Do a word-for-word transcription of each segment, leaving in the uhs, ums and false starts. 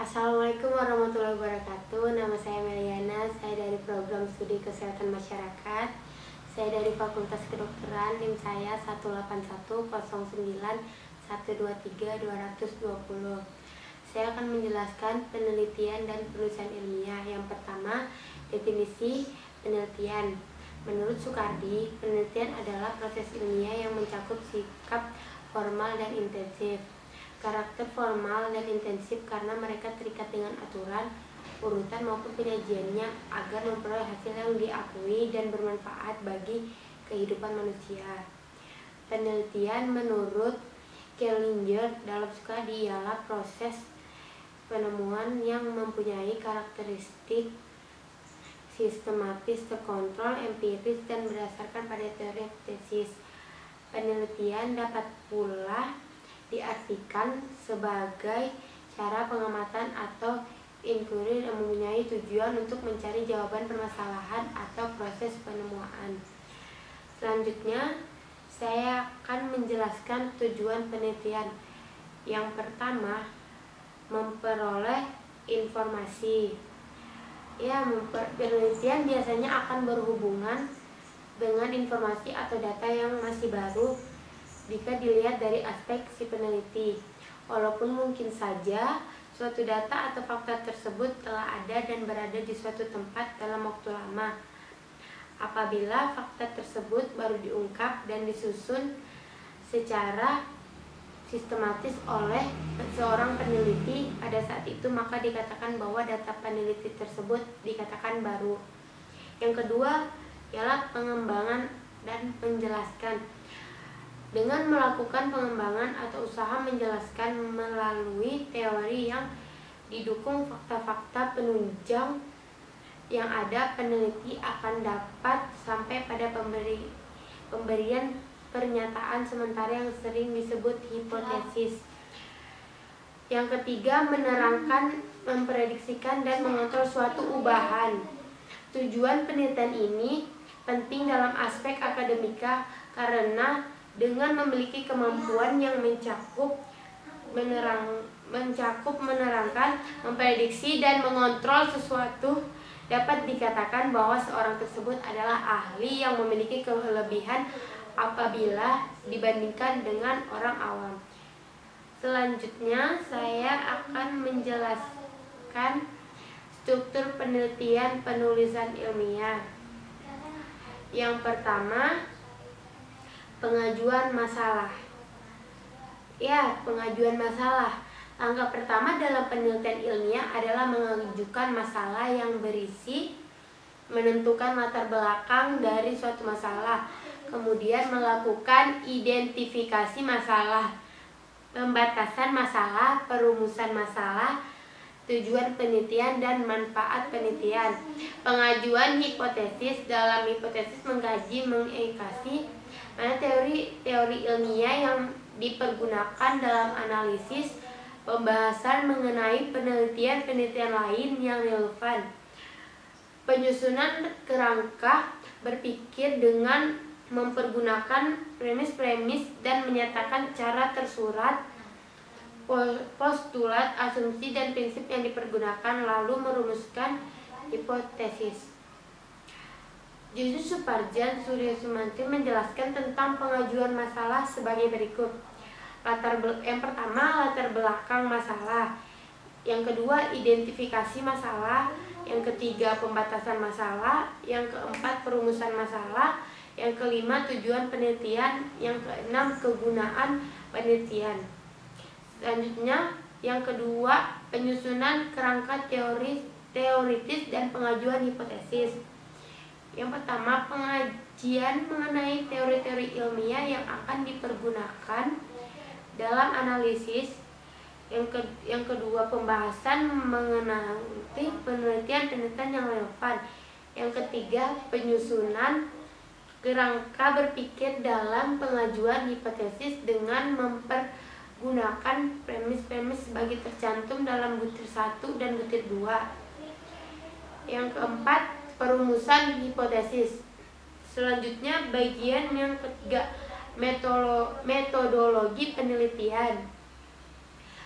Assalamualaikum warahmatullahi wabarakatuh. Nama saya Meliana, saya dari program studi kesehatan masyarakat. Saya dari Fakultas Kedokteran, NIM saya satu delapan satu nol sembilan satu dua tiga dua dua nol. Saya akan menjelaskan penelitian dan penulisan ilmiah. Yang pertama, definisi penelitian. Menurut Soekardi, penelitian adalah proses ilmiah yang mencakup sikap formal dan intensif. Karakter formal dan intensif karena mereka terikat dengan aturan, urutan maupun penyajiannya agar memperoleh hasil yang diakui dan bermanfaat bagi kehidupan manusia. Penelitian menurut Kellinger dalam Soekardi ialah proses penemuan yang mempunyai karakteristik sistematis, terkontrol, empiris, dan berdasarkan pada teori hipotesis. Penelitian dapat pula diartikan sebagai cara pengamatan atau inquiry yang mempunyai tujuan untuk mencari jawaban permasalahan atau proses penemuan. Selanjutnya, saya akan menjelaskan tujuan penelitian. Yang pertama, memperoleh informasi. Ya, penelitian biasanya akan berhubungan dengan informasi atau data yang masih baru jika dilihat dari aspek si peneliti. Walaupun mungkin saja suatu data atau fakta tersebut telah ada dan berada di suatu tempat dalam waktu lama, apabila fakta tersebut baru diungkap dan disusun secara sistematis oleh seorang peneliti pada saat itu, maka dikatakan bahwa data peneliti tersebut dikatakan baru. Yang kedua ialah pengembangan dan menjelaskan. Dengan melakukan pengembangan atau usaha menjelaskan melalui teori yang didukung fakta-fakta penunjang yang ada, peneliti akan dapat sampai pada pemberi, pemberian pernyataan sementara yang sering disebut hipotesis. Yang ketiga, menerangkan, memprediksikan, dan mengontrol suatu ubahan. Tujuan penelitian ini penting dalam aspek akademika karena dengan memiliki kemampuan yang mencakup menerang, mencakup menerangkan, memprediksi, dan mengontrol sesuatu, dapat dikatakan bahwa seorang tersebut adalah ahli yang memiliki kelebihan apabila dibandingkan dengan orang awam. Selanjutnya, saya akan menjelaskan struktur penelitian penulisan ilmiah. Yang pertama, pengajuan masalah. Ya, pengajuan masalah. Langkah pertama dalam penelitian ilmiah adalah mengajukan masalah yang berisi menentukan latar belakang dari suatu masalah, kemudian melakukan identifikasi masalah, pembatasan masalah, perumusan masalah, tujuan penelitian, dan manfaat penelitian. Pengajuan hipotesis. Dalam hipotesis mengkaji, mengindikasi mana teori-teori ilmiah yang dipergunakan dalam analisis, pembahasan mengenai penelitian-penelitian lain yang relevan. Penyusunan kerangka berpikir dengan mempergunakan premis-premis dan menyatakan cara tersurat, postulat, asumsi, dan prinsip yang dipergunakan, lalu merumuskan hipotesis. Jusuf Suparjan Surya Sumantri menjelaskan tentang pengajuan masalah sebagai berikut. Latar yang pertama, latar belakang masalah. Yang kedua, identifikasi masalah. Yang ketiga, pembatasan masalah. Yang keempat, perumusan masalah. Yang kelima, tujuan penelitian. Yang keenam, kegunaan penelitian. Selanjutnya, yang kedua, penyusunan kerangka teori teoritis dan pengajuan hipotesis. Yang pertama, pengajian mengenai teori-teori ilmiah yang akan dipergunakan dalam analisis. Yang, ke, yang kedua, pembahasan mengenai penelitian-penelitian yang relevan. Yang ketiga, penyusunan kerangka berpikir dalam pengajuan hipotesis dengan mempergunakan premis-premis sebagai tercantum dalam butir satu dan butir dua. Yang keempat, perumusan hipotesis. Selanjutnya, bagian yang ketiga, metodologi penelitian.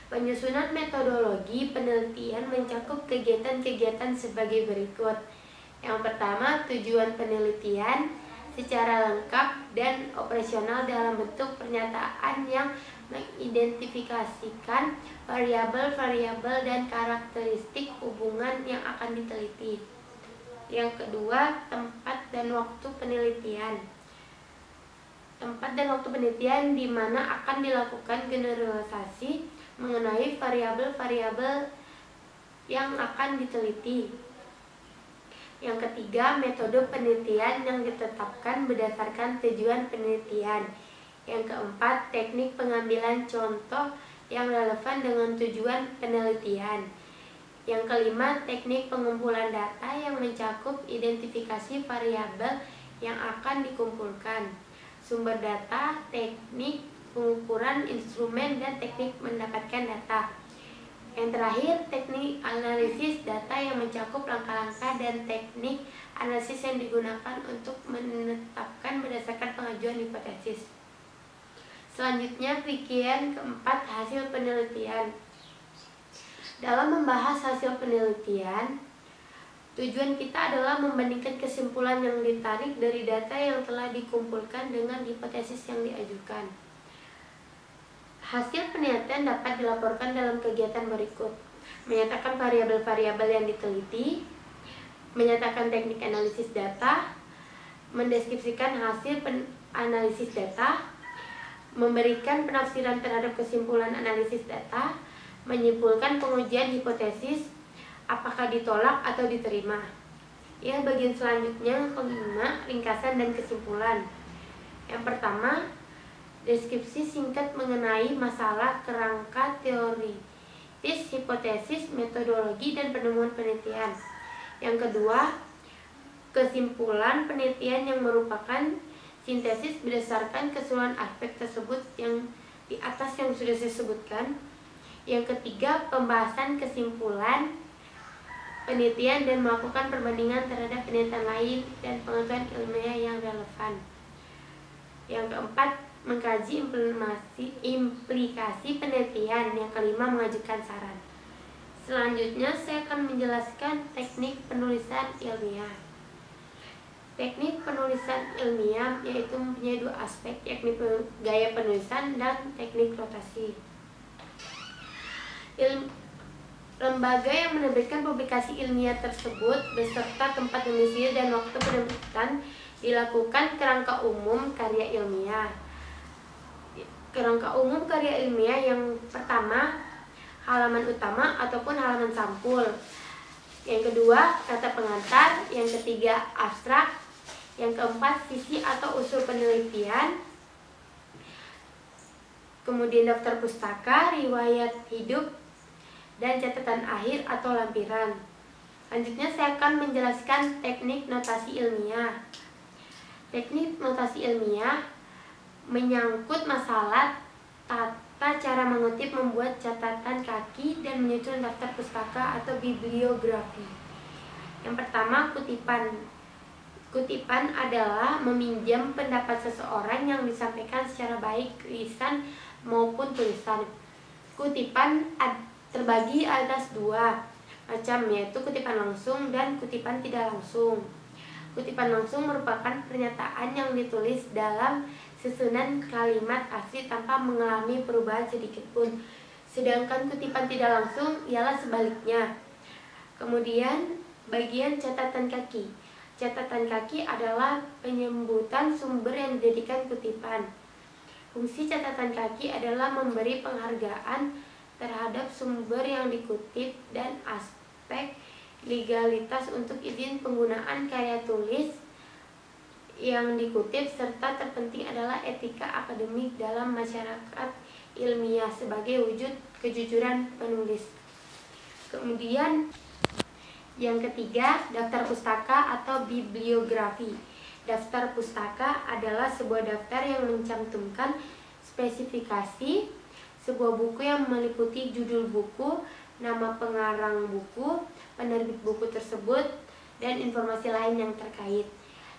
Penyusunan metodologi penelitian mencakup kegiatan-kegiatan sebagai berikut. Yang pertama, tujuan penelitian secara lengkap dan operasional dalam bentuk pernyataan yang mengidentifikasikan variabel-variabel dan karakteristik hubungan yang akan diteliti. Yang kedua, tempat dan waktu penelitian. Tempat dan waktu penelitian di mana akan dilakukan generalisasi mengenai variabel-variabel yang akan diteliti. Yang ketiga, metode penelitian yang ditetapkan berdasarkan tujuan penelitian. Yang keempat, teknik pengambilan contoh yang relevan dengan tujuan penelitian. Yang kelima, teknik pengumpulan data yang mencakup identifikasi variabel yang akan dikumpulkan, sumber data, teknik pengukuran instrumen, dan teknik mendapatkan data. Yang terakhir, teknik analisis data yang mencakup langkah-langkah dan teknik analisis yang digunakan untuk menetapkan berdasarkan pengajuan hipotesis. Selanjutnya, pikiran keempat, hasil penelitian. Dalam membahas hasil penelitian, tujuan kita adalah membandingkan kesimpulan yang ditarik dari data yang telah dikumpulkan dengan hipotesis yang diajukan. Hasil penelitian dapat dilaporkan dalam kegiatan berikut: menyatakan variabel-variabel yang diteliti, menyatakan teknik analisis data, mendeskripsikan hasil analisis data, memberikan penafsiran terhadap kesimpulan analisis data, menyimpulkan pengujian hipotesis, apakah ditolak atau diterima. Ya, bagian selanjutnya kelima, ringkasan dan kesimpulan. Yang pertama, deskripsi singkat mengenai masalah, kerangka teoritis, hipotesis, metodologi, dan penemuan penelitian. Yang kedua, kesimpulan penelitian yang merupakan sintesis berdasarkan keseluruhan aspek tersebut yang di atas yang sudah saya sebutkan. Yang ketiga, pembahasan kesimpulan penelitian dan melakukan perbandingan terhadap penelitian lain dan pengetahuan ilmiah yang relevan. Yang keempat, mengkaji implikasi, implikasi penelitian. Yang kelima, mengajukan saran. Selanjutnya saya akan menjelaskan teknik penulisan ilmiah. Teknik penulisan ilmiah yaitu mempunyai dua aspek, yakni gaya penulisan dan teknik rotasi. Ilm Lembaga yang menerbitkan publikasi ilmiah tersebut beserta tempat domisili dan waktu penerbitan dilakukan kerangka umum karya ilmiah. Kerangka umum karya ilmiah yang pertama, halaman utama ataupun halaman sampul. Yang kedua, kata pengantar. Yang ketiga, abstrak. Yang keempat, visi atau usul penelitian. Kemudian daftar pustaka, riwayat hidup, dan catatan akhir atau lampiran. Selanjutnya saya akan menjelaskan teknik notasi ilmiah. Teknik notasi ilmiah menyangkut masalah tata cara mengutip, membuat catatan kaki, dan menyusun daftar pustaka atau bibliografi. Yang pertama, kutipan. Kutipan adalah meminjam pendapat seseorang yang disampaikan secara baik lisan maupun tulisan. Kutipan terbagi atas dua macam, yaitu kutipan langsung dan kutipan tidak langsung. Kutipan langsung merupakan pernyataan yang ditulis dalam susunan kalimat asli tanpa mengalami perubahan sedikitpun. Sedangkan kutipan tidak langsung ialah sebaliknya. Kemudian bagian catatan kaki. Catatan kaki adalah penyebutan sumber yang dijadikan kutipan. Fungsi catatan kaki adalah memberi penghargaan terhadap sumber yang dikutip dan aspek legalitas untuk izin penggunaan karya tulis yang dikutip, serta terpenting adalah etika akademik dalam masyarakat ilmiah sebagai wujud kejujuran penulis. Kemudian yang ketiga, daftar pustaka atau bibliografi. Daftar pustaka adalah sebuah daftar yang mencantumkan spesifikasi sebuah buku yang meliputi judul buku, nama pengarang buku, penerbit buku tersebut, dan informasi lain yang terkait.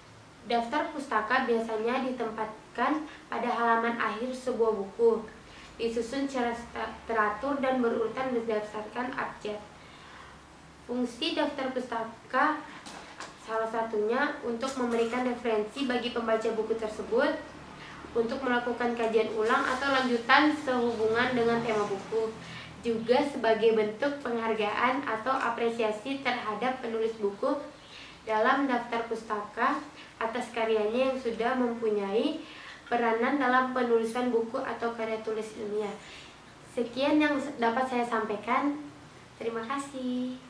Daftar pustaka biasanya ditempatkan pada halaman akhir sebuah buku. disusun secara teratur dan berurutan berdasarkan abjad. Fungsi daftar pustaka salah satunya untuk memberikan referensi bagi pembaca buku tersebut, untuk melakukan kajian ulang atau lanjutan sehubungan dengan tema buku, juga sebagai bentuk penghargaan atau apresiasi terhadap penulis buku dalam daftar pustaka atas karyanya yang sudah mempunyai peranan dalam penulisan buku atau karya tulis ilmiah. Sekian yang dapat saya sampaikan. Terima kasih.